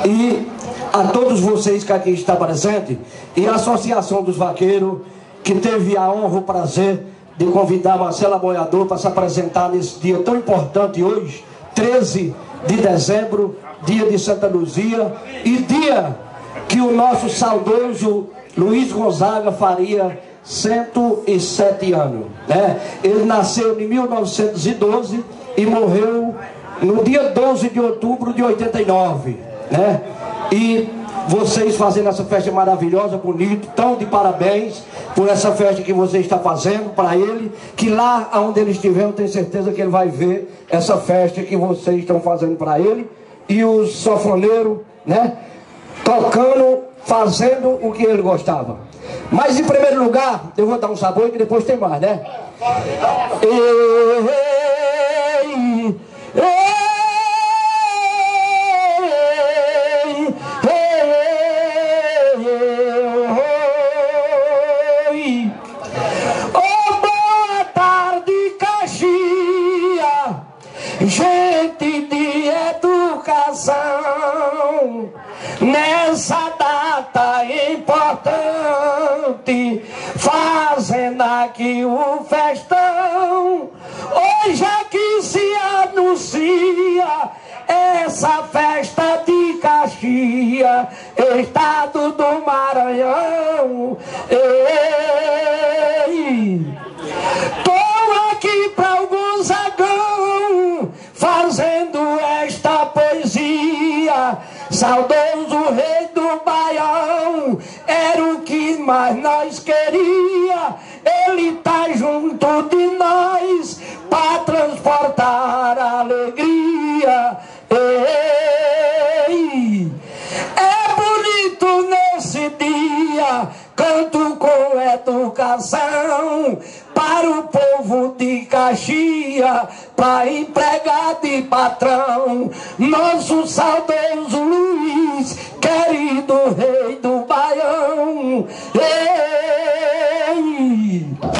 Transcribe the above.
e a todos vocês que aqui estão presentes, e a Associação dos Vaqueiros, que teve a honra, o prazer de convidar Marcelo Aboiador para se apresentar nesse dia tão importante hoje, 13 de dezembro, dia de Santa Luzia, e dia que o nosso saudoso Luiz Gonzaga faria 107 anos, né? Ele nasceu em 1912 e morreu no dia 12 de outubro de 89, né? E vocês fazendo essa festa maravilhosa, bonita, tão de parabéns por essa festa que você está fazendo para ele, que lá onde ele estiver, eu tenho certeza que ele vai ver essa festa que vocês estão fazendo para ele, e os sanfoneiros, né, tocando, fazendo o que ele gostava. Mas em primeiro lugar, eu vou dar um sabor que depois tem mais, né? Boa tarde, Caxias, gente de educação, nessa data importante, fazendo aqui o festão. Hoje aqui se anuncia essa festa de Caxias, estado do Maranhão. Ei, tô aqui para o Gonzagão, fazendo esta poesia. Saudoso rei do Baião, era o que mais nós queria. Ele tá junto de nós para transportar a alegria. Ei, é bonito nesse dia, canto com educação para o povo de Caxias, para empregado e patrão. Nosso saudoso Luiz, querido rei do Baião. Ei!